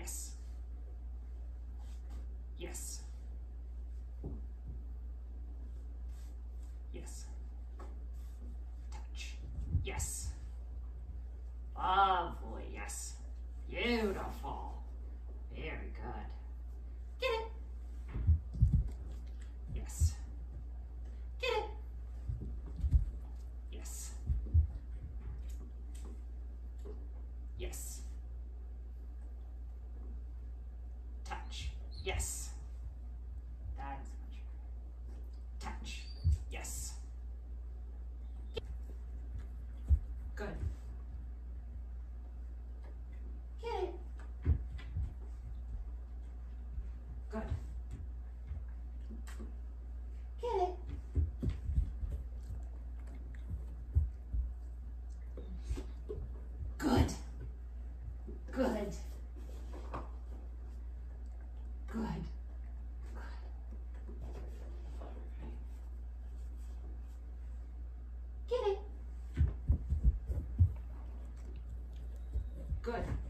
Yes. Yes. Yes. Touch. Yes. Lovely. Yes. Beautiful. Very good. Get it. Yes. Get it. Yes. Yes. Touch. Yes. That is much better. Touch. Yes. Good. Get it. Good. Get it. Good. Good. Good. Get it. Good.